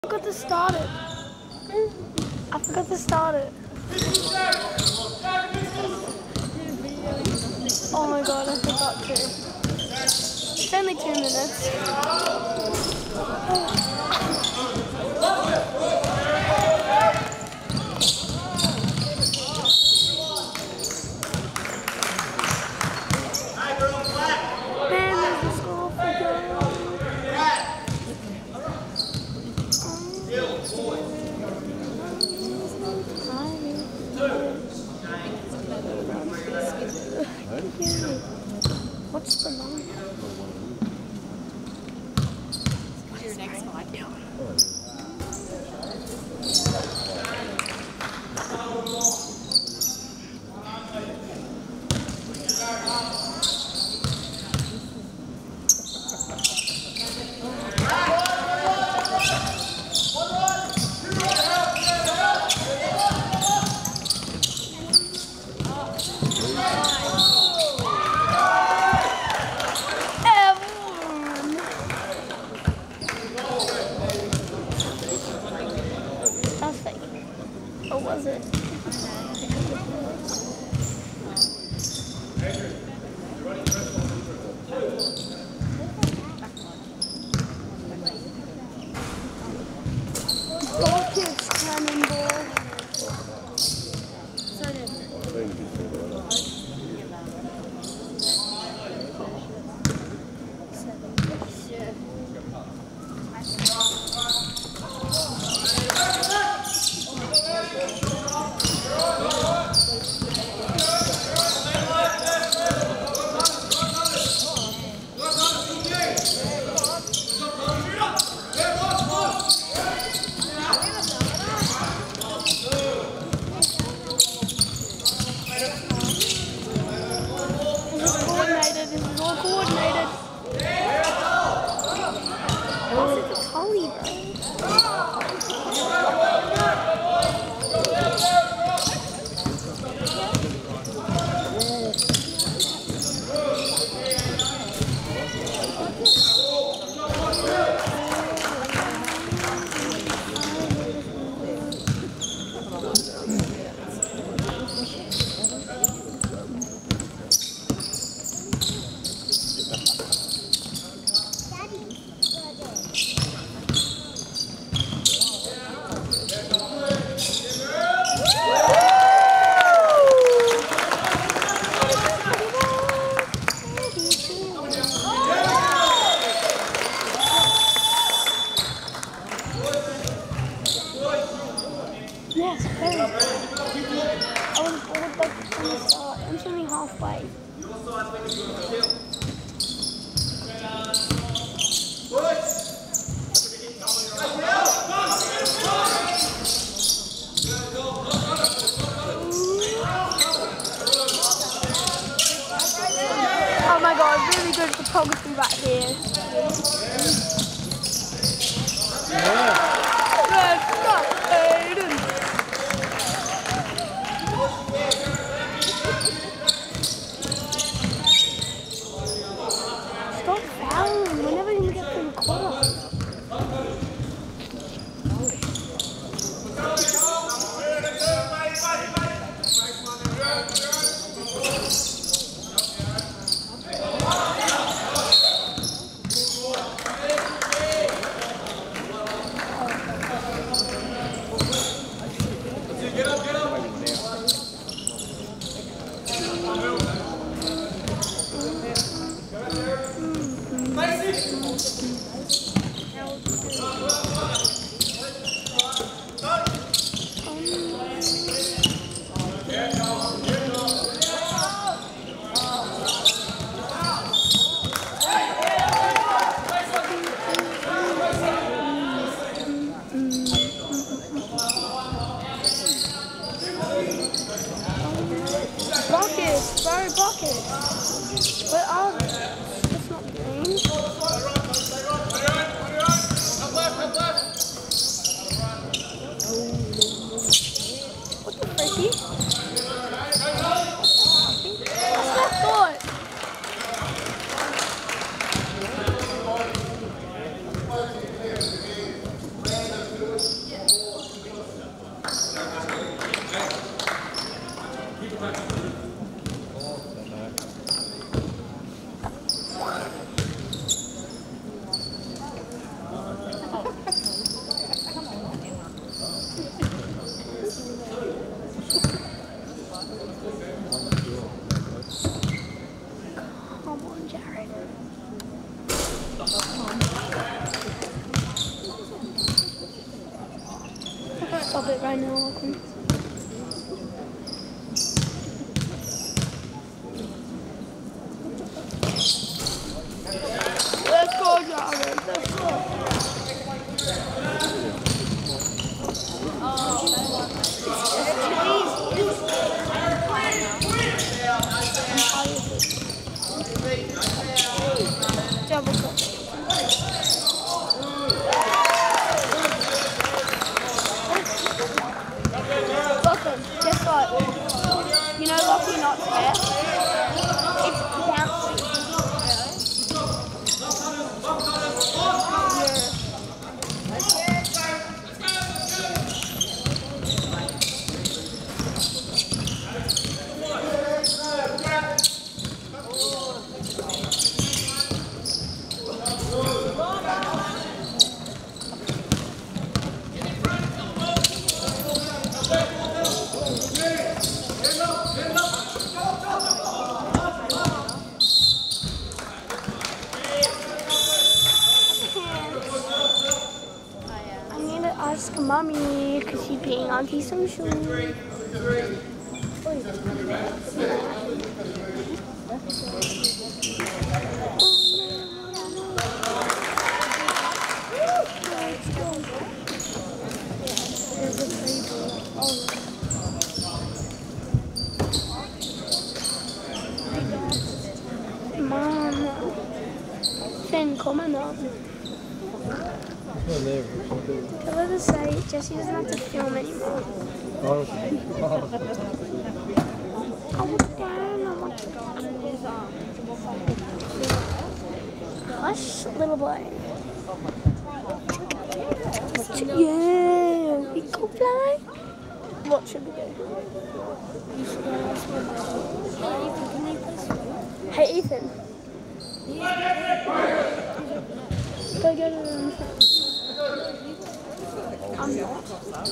forgot to start it. I forgot to start it. Oh my god, I forgot to. It's only 2 minutes. What's the line? What's your next fight now? Or was it? Buckets, cannonball. Yes, very good. I would like to from the start. I'm swimming halfway. Oh my god, really good photography right here. Let's go, Aiden. Stop fouling. We're never going to get through the quarter. Buckets, bro, buckets. Where are they? That's not green. What the fricky? What's that thought? Stop it right now, Lachlan. Let's go, Jared. Let's go. Double cut. Lachlan, guess what? You know Lockie not fair? It's bouncy. I need to ask mommy because she's being antisocial. Mom, Finn, come on. Tell her to say Jessie doesn't have to film anymore. I want to Hush, little boy. Yeah, we go fly. What should we do? Hey, Ethan. Go get it. I'm not.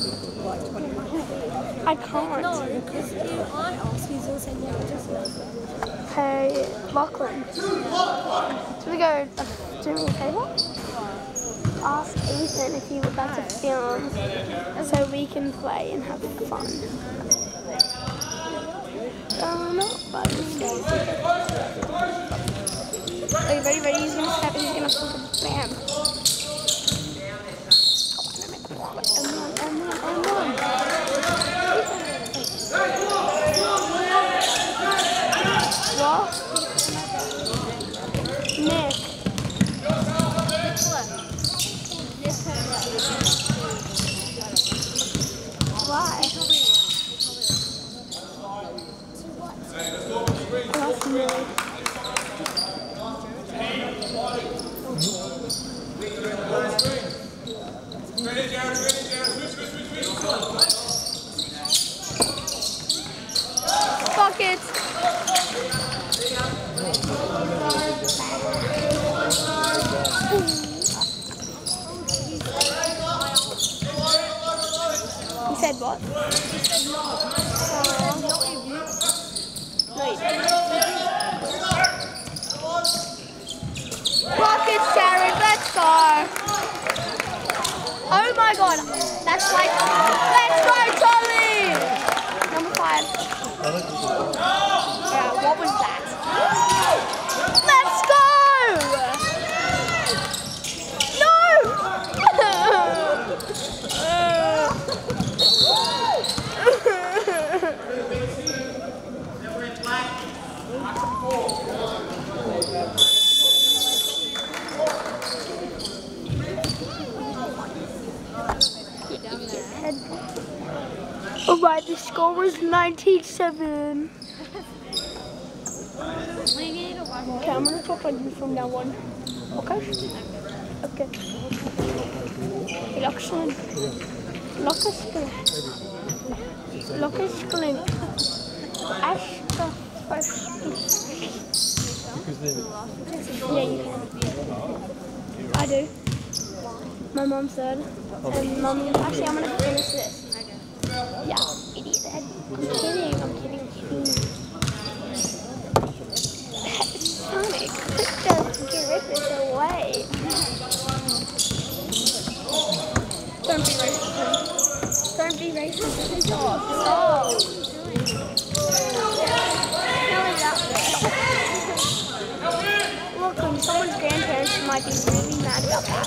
I can't. No, because you aren't asked, he's also never just Hey, Lachlan. Should we go do me a favour? Ask Ethan if he would like to film so we can play and have fun. Are you ready? He's gonna step and he's gonna put a bam. What? Nick. Why? That's really. Fuck it. You said what? No, you didn't. Rocket Sharon, let's go. Oh my god, that's like, let's go Charlie! Number 5. Yeah, what was that? Let's go! No! Alright, the score was 97. Okay, I'm gonna talk on you from now on. Okay? Okay. Lakshman. Lakshman. Ashka first. Yeah, you can. I do. My mom said. And mom, actually, I'm gonna finish this. Yeah, idiot. I'm kidding. Sonic, just give this away. Don't be racist. Don't be racist. Stop. Look, someone's grandparents might be really mad about that.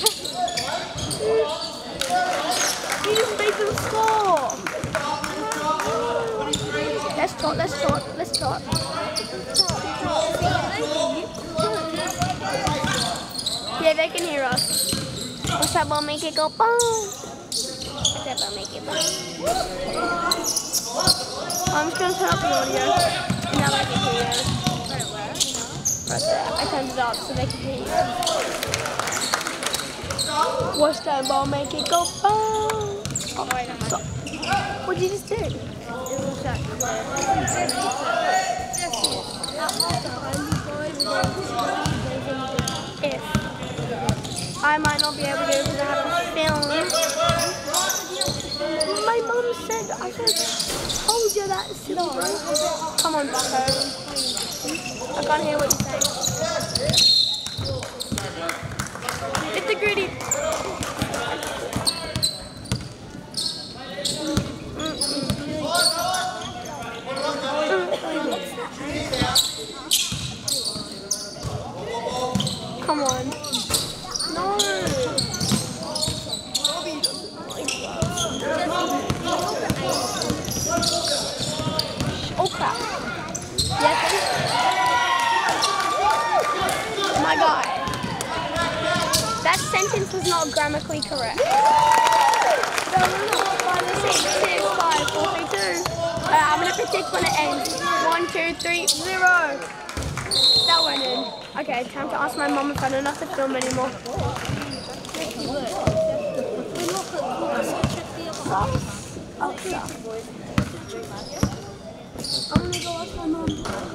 You just made them score. Let's talk. Yeah, they can hear us. What's that ball make it go boom? What's that ball make it boom? I'm just going to turn up the audio. Now they can hear you. Right there. I turned it up so they can hear you. Watch that ball make it go boom. Oh, wait, stop. What did you just do? It was that If I might not be able to because I have a film. My mum said I should have told you that. Come on, Bucko. I can't hear what you're saying. It's the gritty. Come on. No. Oh crap. Yes. My God. That sentence was not grammatically correct. No. 5, 6, 5, 4, 3, 2. I'm gonna predict when it ends. 1, 2, 3, 0. That went in. Okay, time to ask my mum if I don't have to film anymore. Oh, yeah. I'm gonna go ask my mum.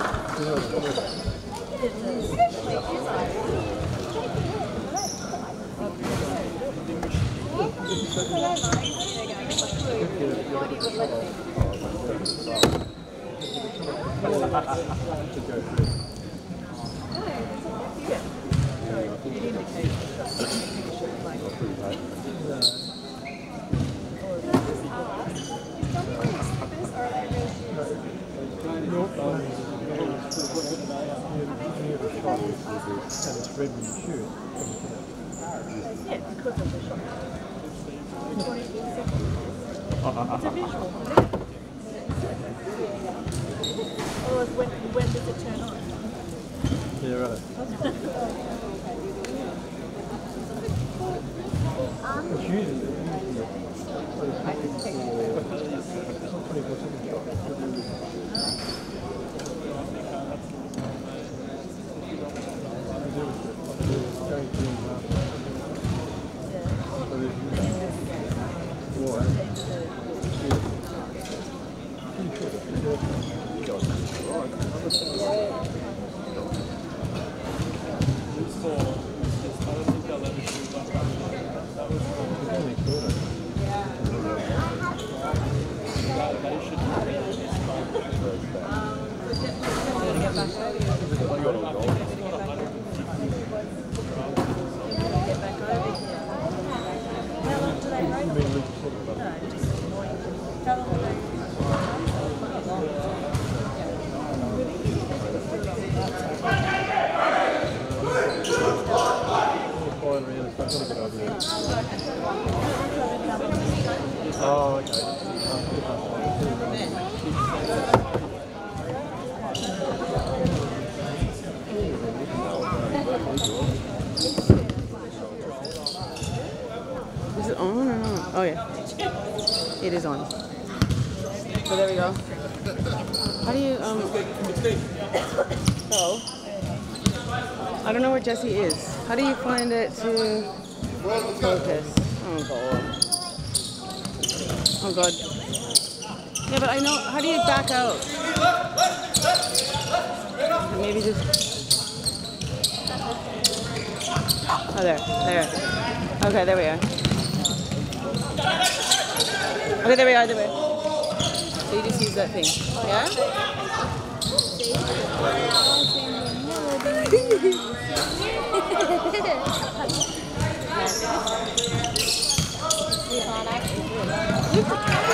It's a visual. Otherwise, when does it turn on? Yeah, right. It's usually 24 seconds. Oh, okay. Is it on or not? Oh yeah. It is on. So there we go. How do you so I don't know where Jesse is. How do you find it to focus? Oh god. Oh god. Yeah, but I know, how do you back out? Maybe just, oh there. Okay, there we are. Okay, there we are. So you just use that thing, yeah? We can't actually do it.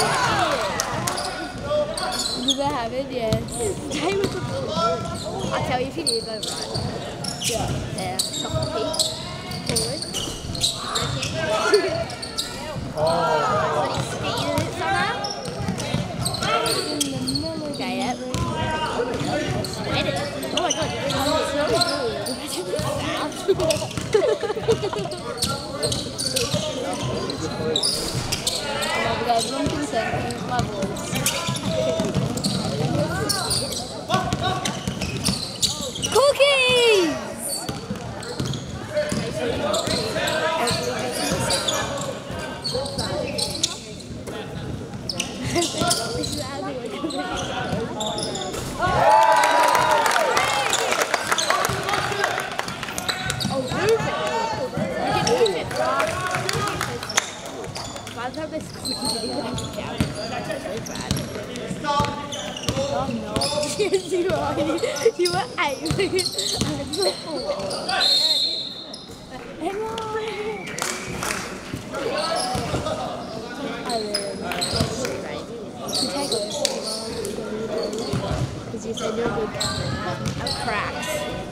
Do they have it? Yes. I'll tell you if you need though, right? Yeah. Yeah. Chocolate cake. Forward. But he's speeding it somehow. Okay, yep. Sweat it. Oh my god, it's so good. Oh my god, one consent, use my voice. Cookies! Yes, you are. You were aiming at the floor. Because you said you're good at cracks.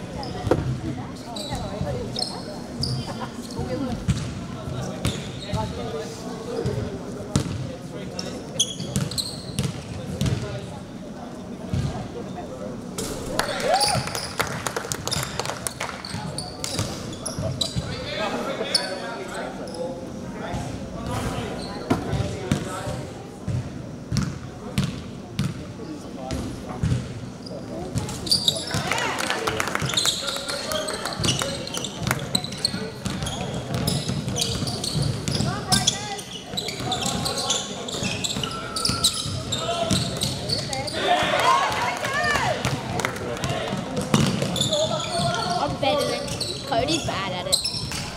Cody's bad at it.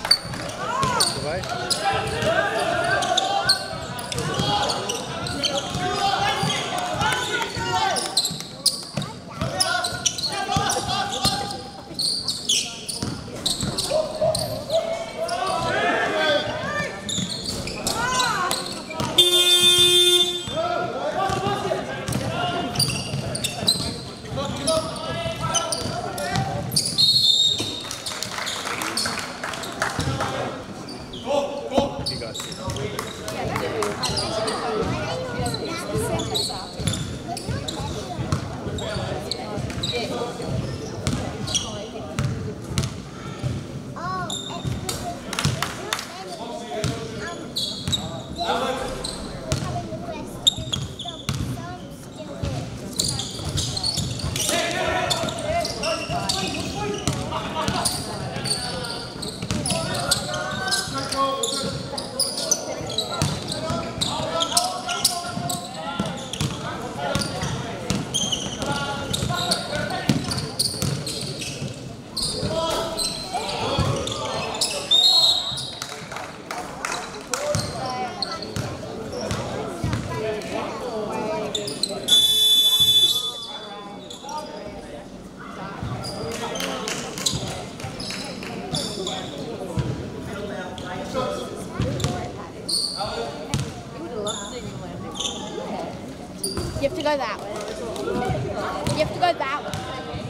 You have to go that way. You have to go that way.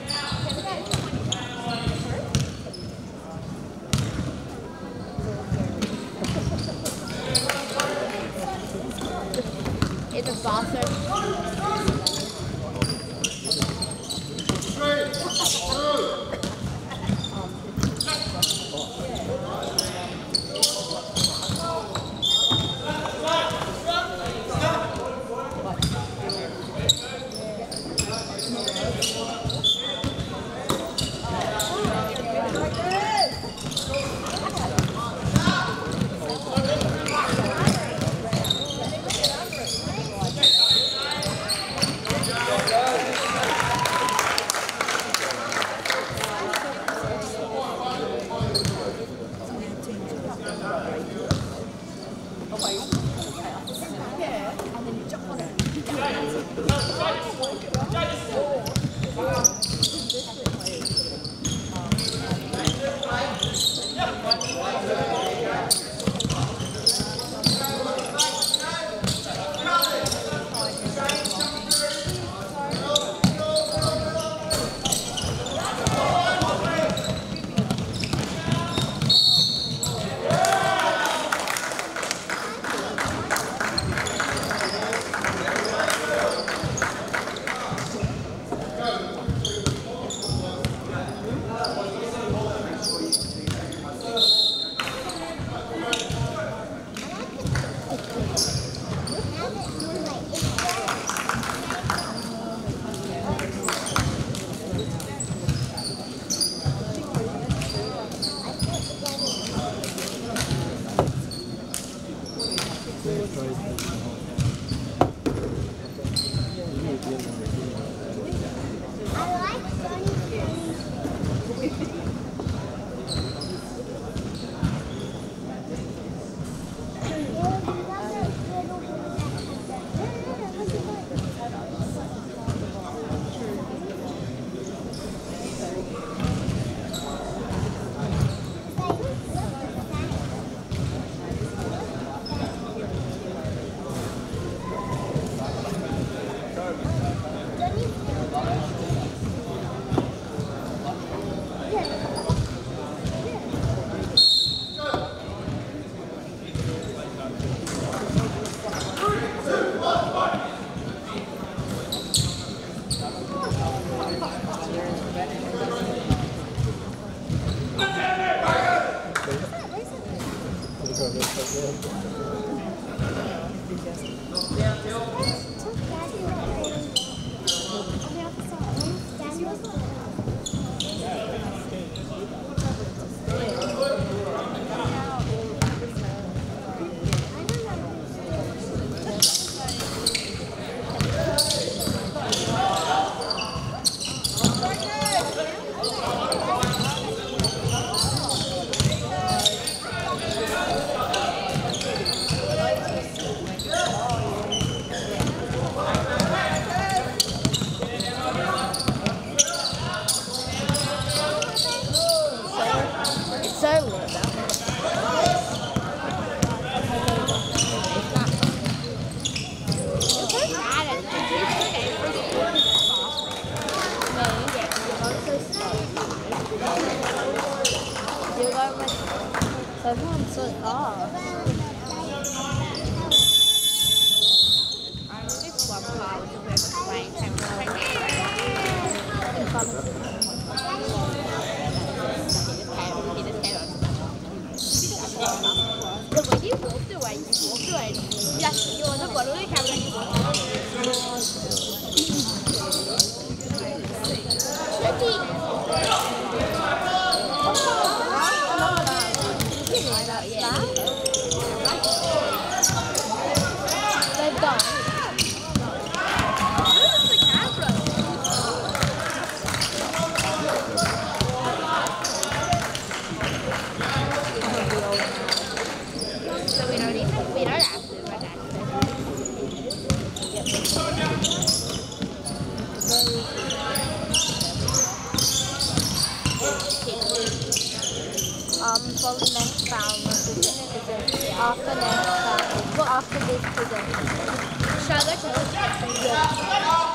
It's a bathroom. For the next round, after next round, well, after this today. Shall I go to the next? Yeah.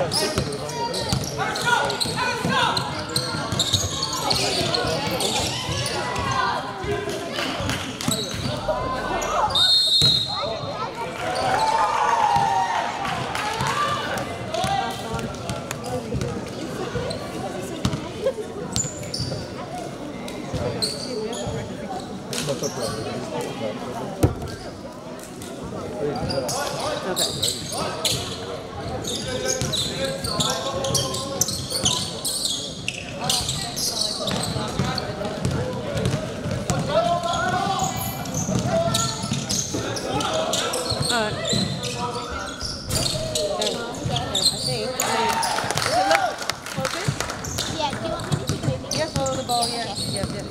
Yeah, do you want me to keep moving? Yeah, follow the ball, yeah. Yep, yep.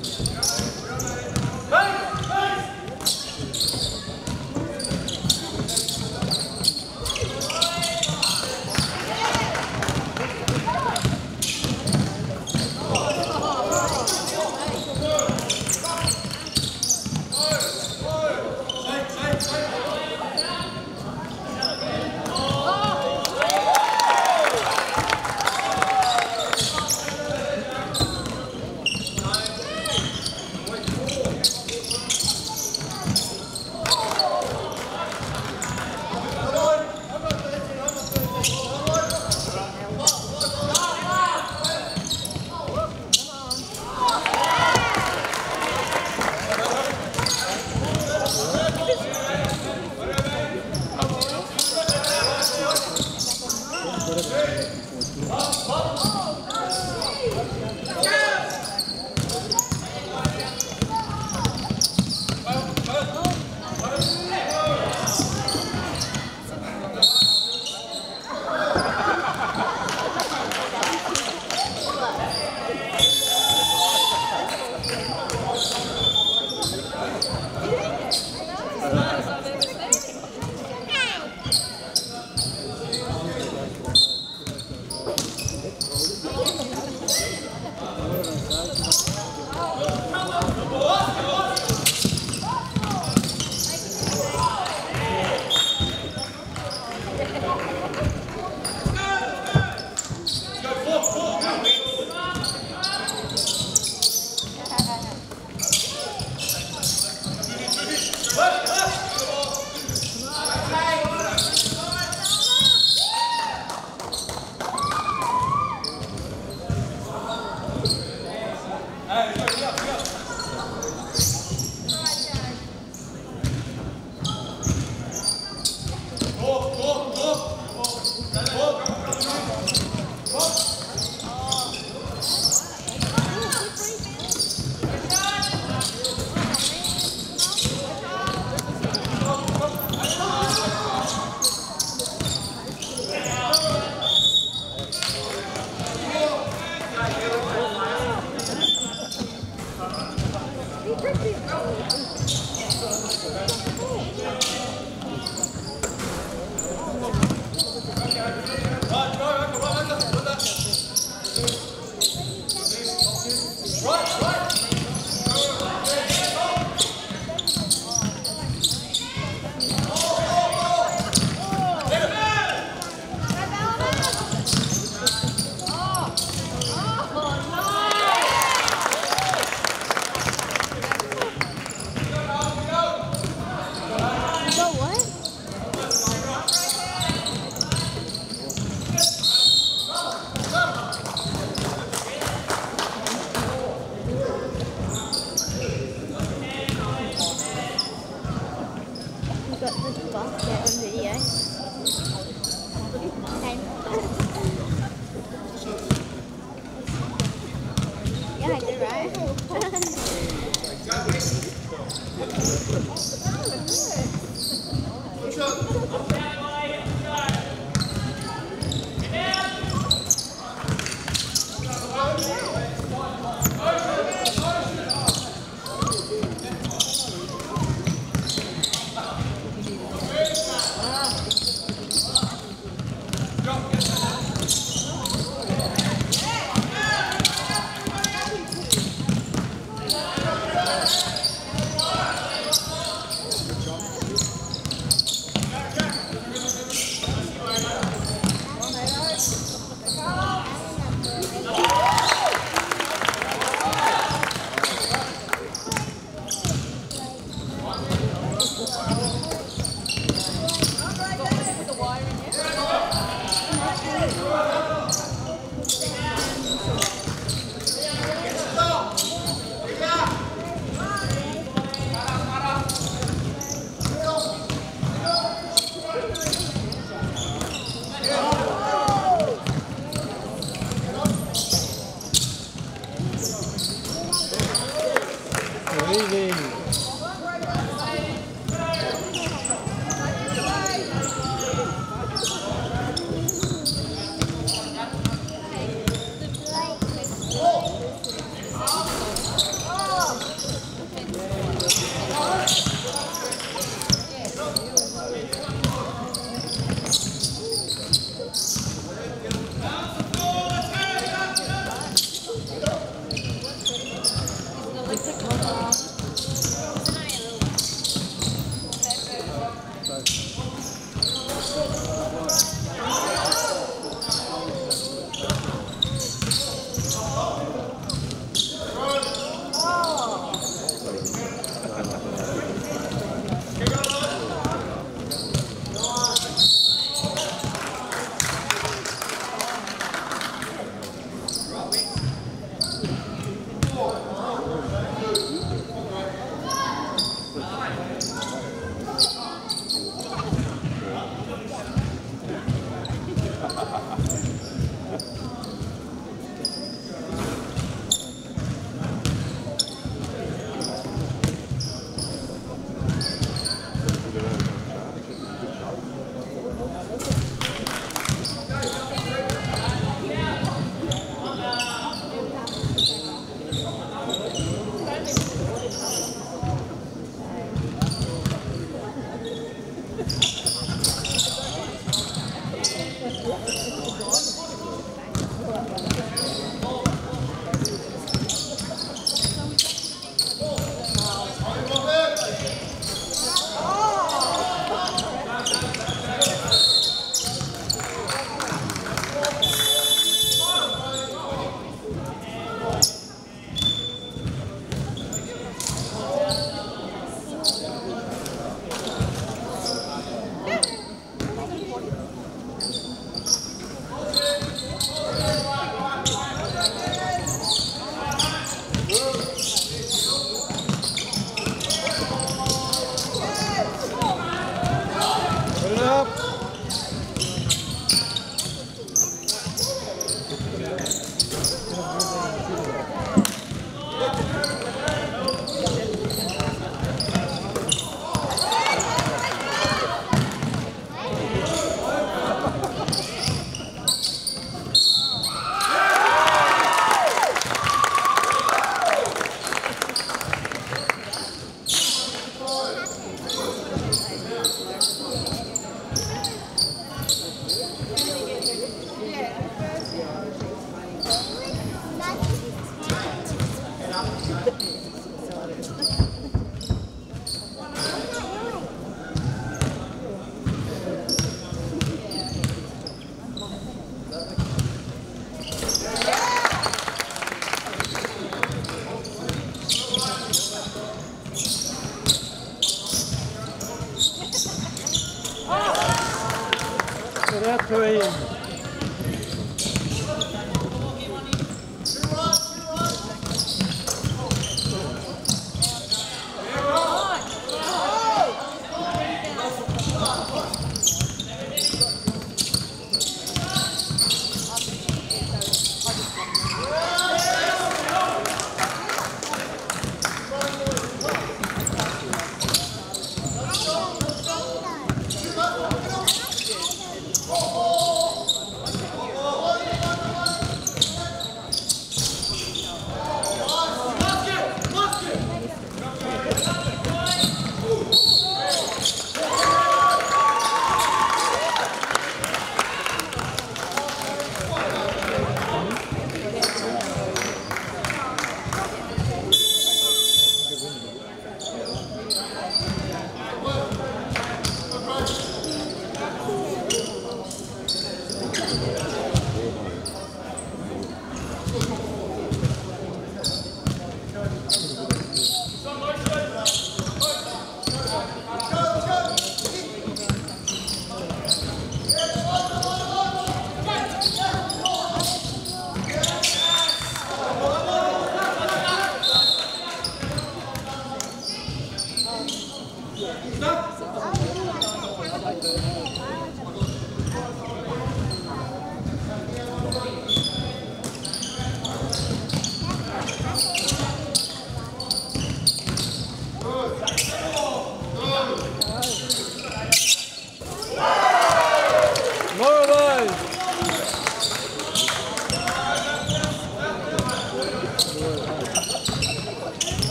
moving.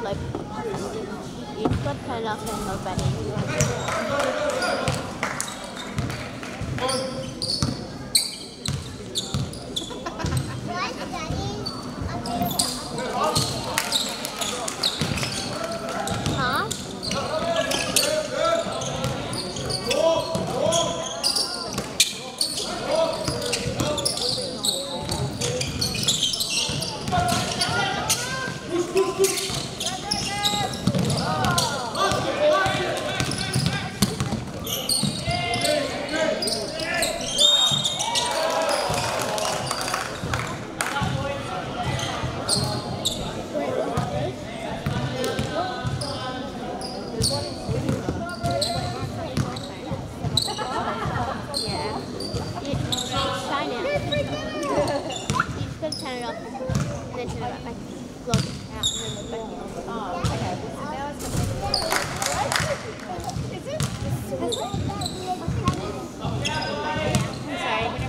like it got turned off and nobody. Huh? Yeah. It's shine out. You just gotta turn it off and then turn it back, block it out and then back in. Oh, okay. So now it's Is it? I'm sorry.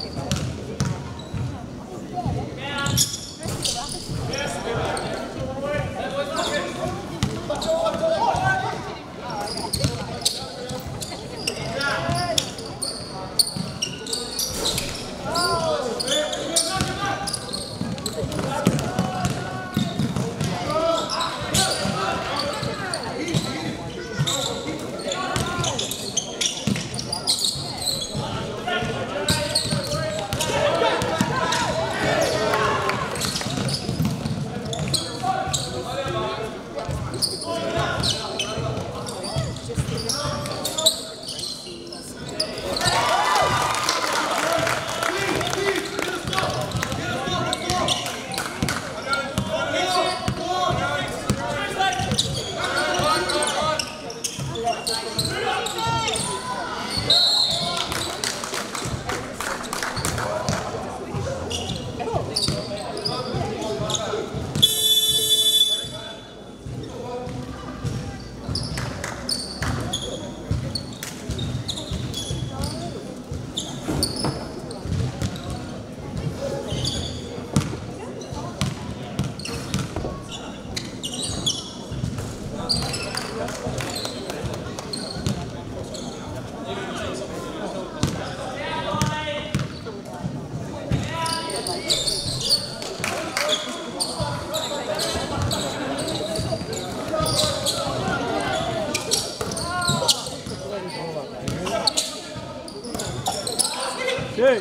Shoot!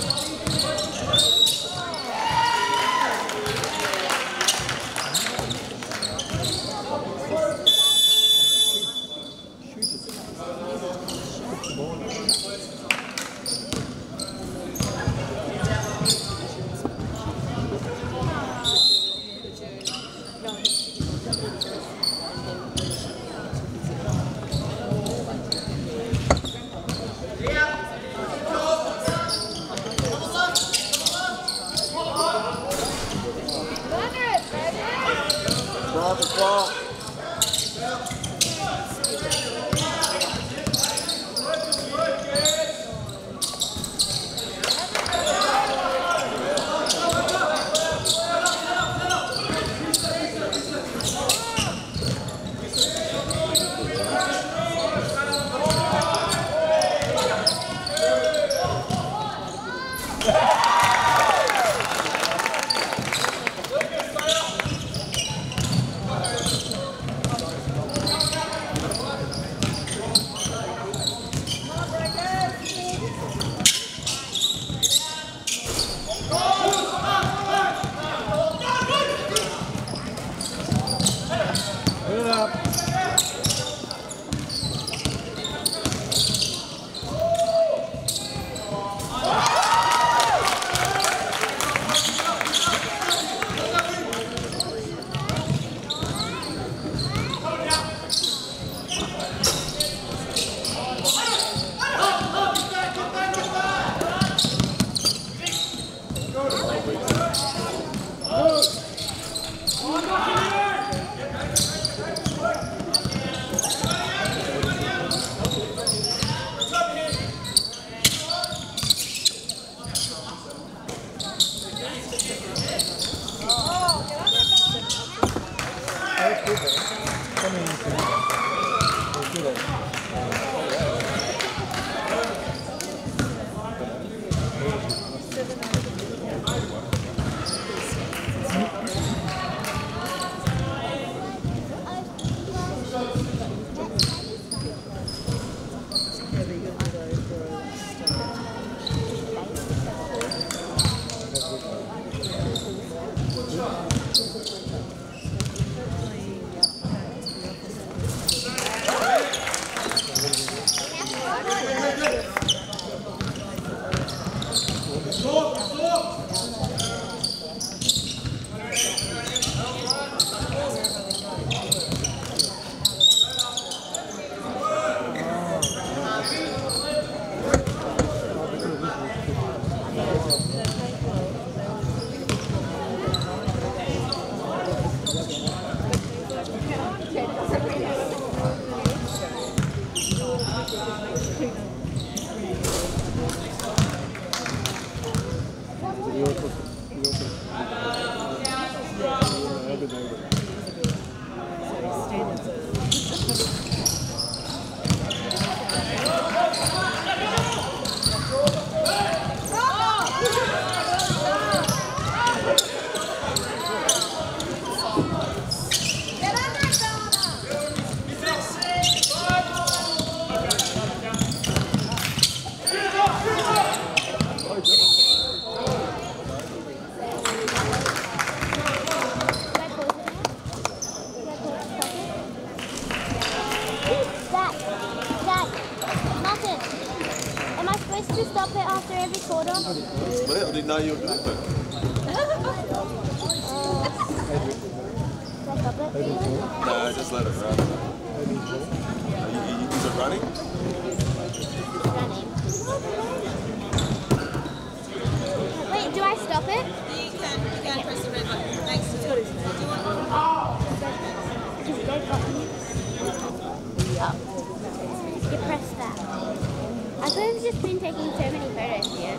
Well. I didn't know you were doing that. No, just let it run. Is it running? Wait, do I stop it? You can press the red button. Next to it. Do you want You press that. I could have just been taking so many photos here.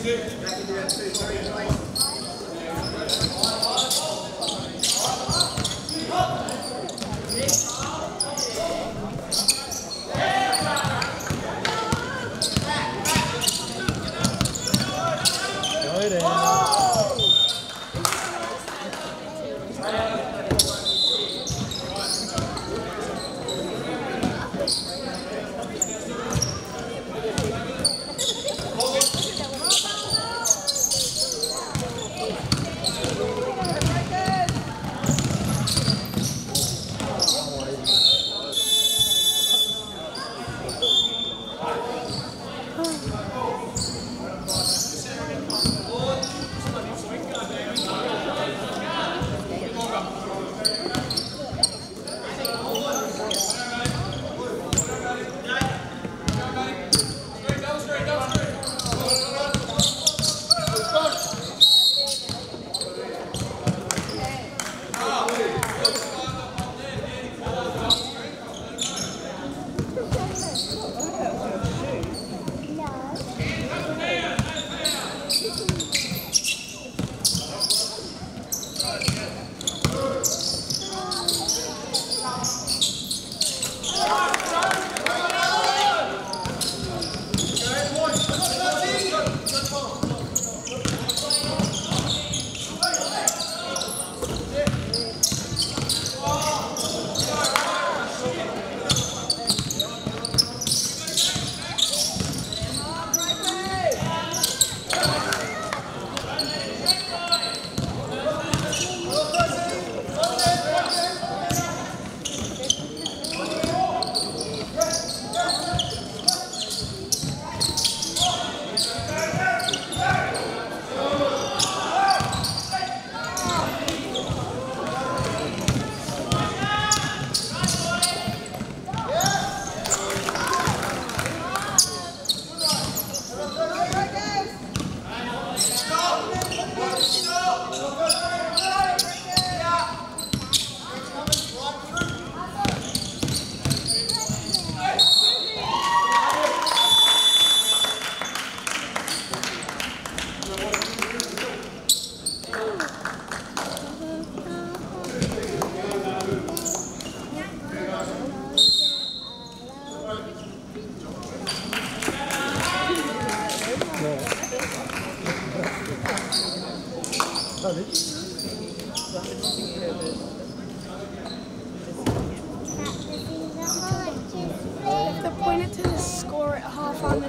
They pointed to the score at half on the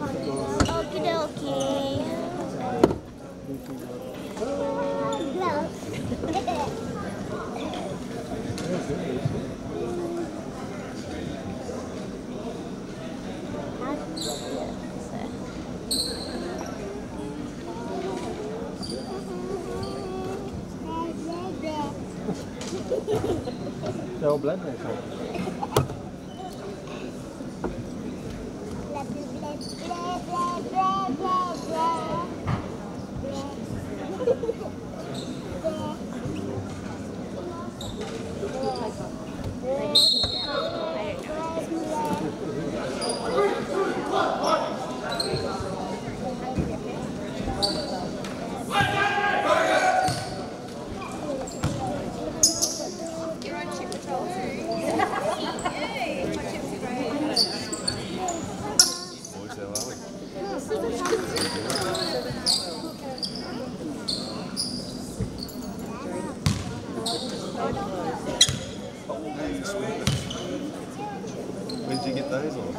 Okie dokie. They're all blended. When did you get those on?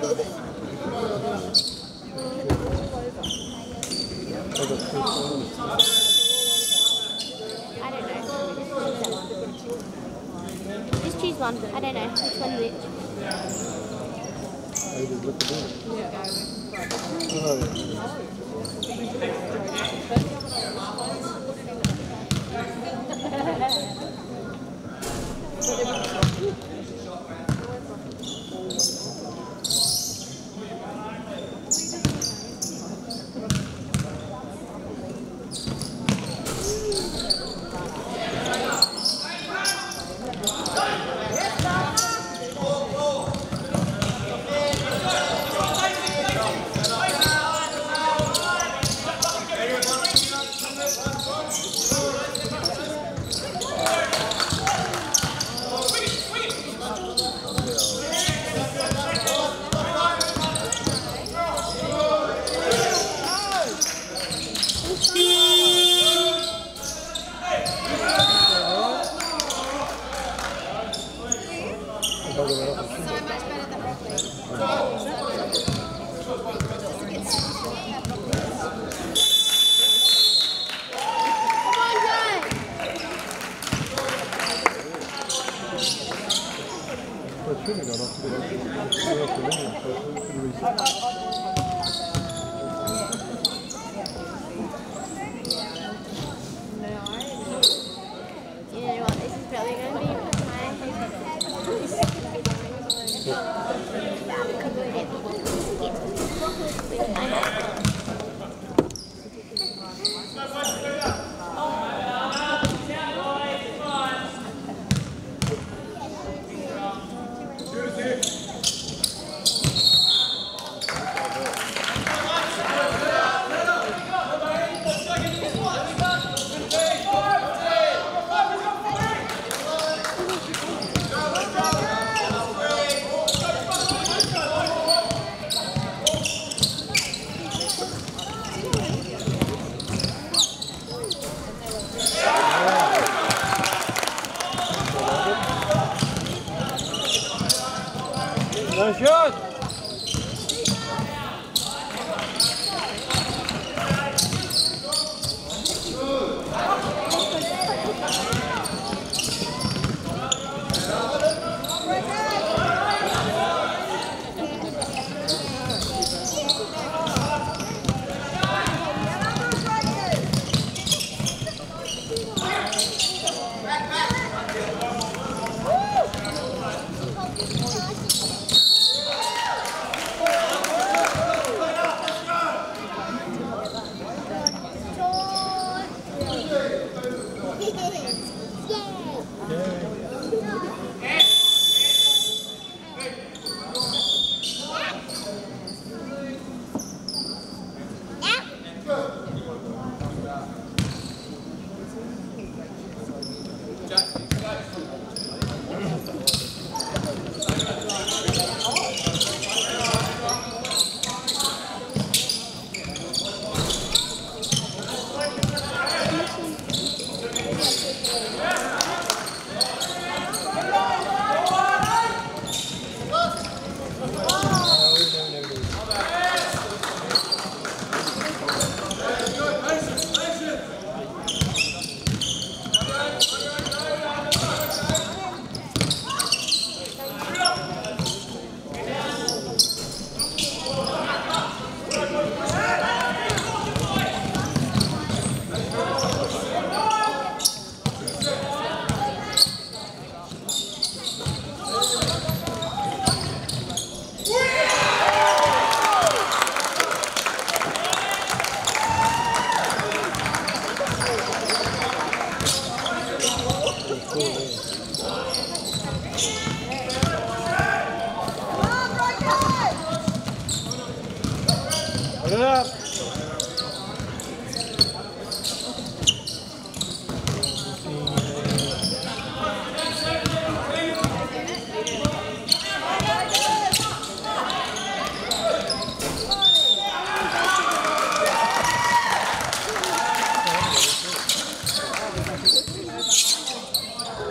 I don't know. Just choose one. I don't know. Which one's which? You know what? This is probably going to be Nice shot! Put it up.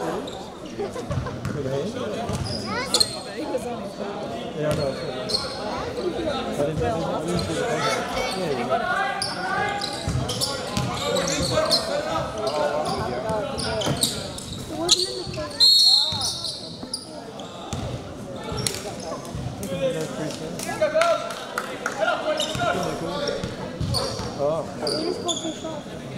Yeah, no. You just go too short.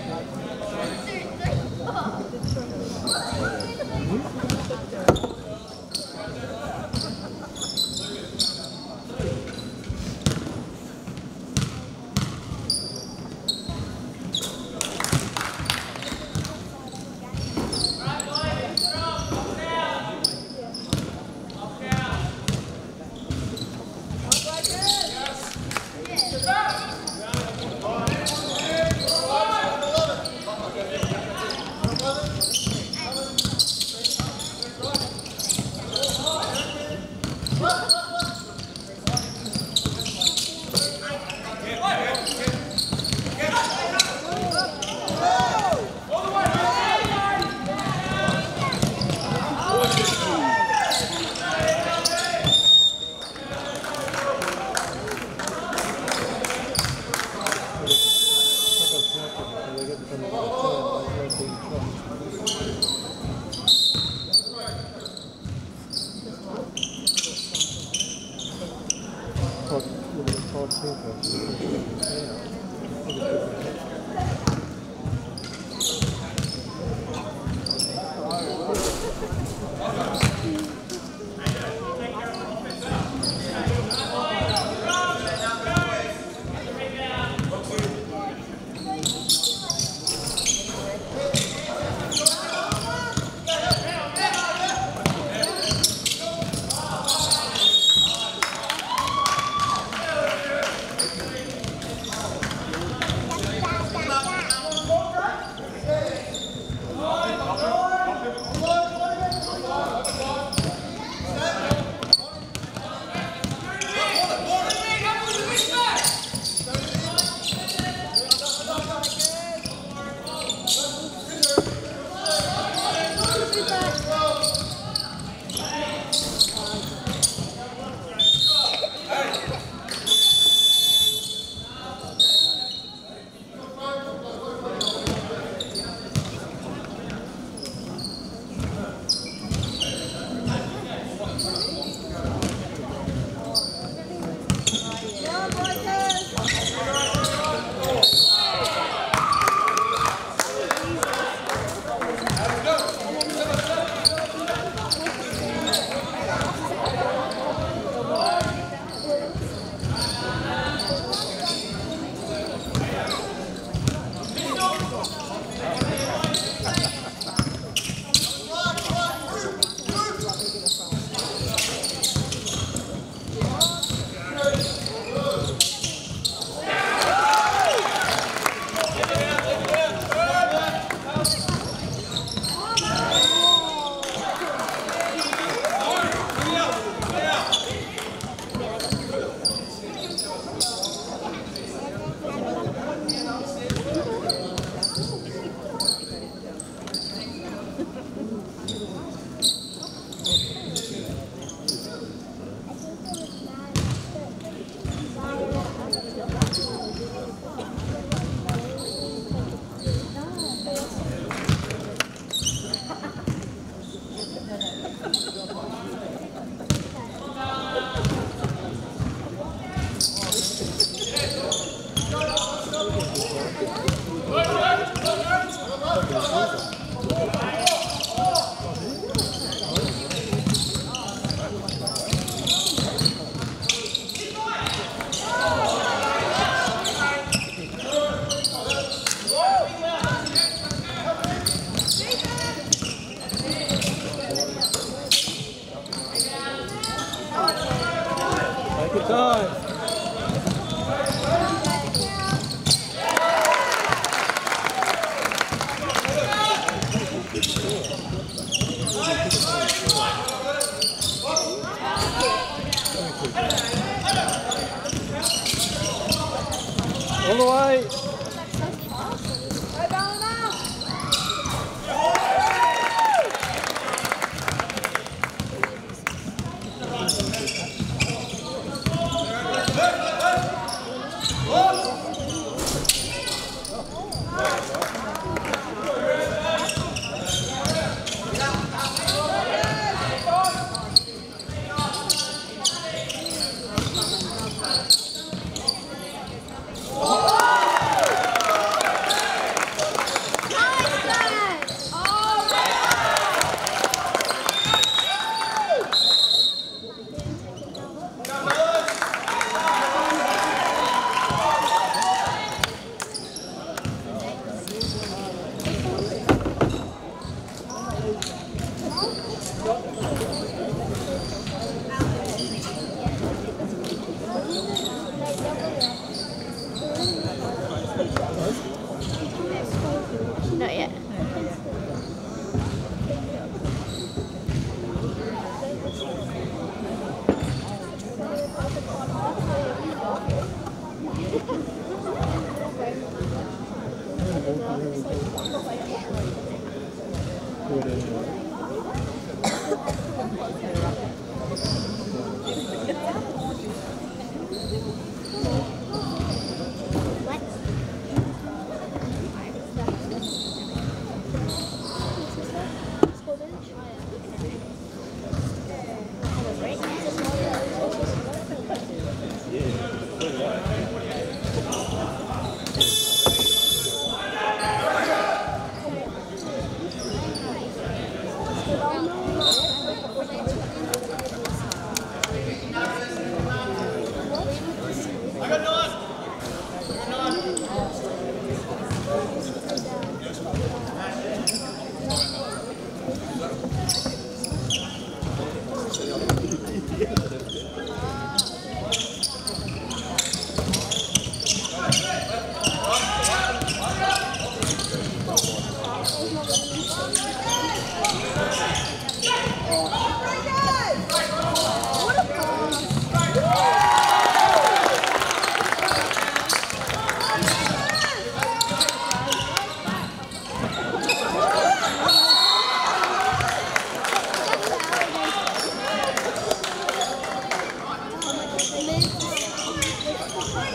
All the way.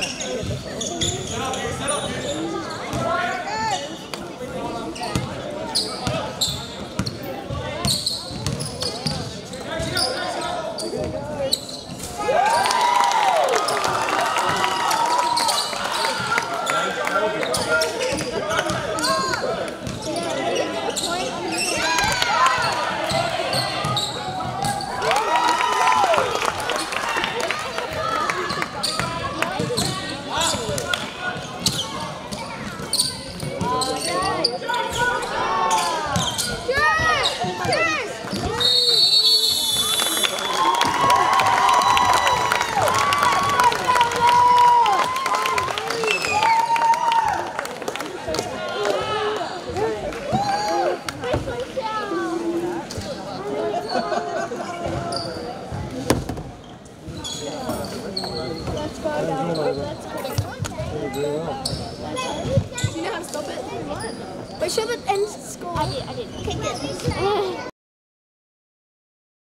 Make sure that ends the score. I did. Okay, good.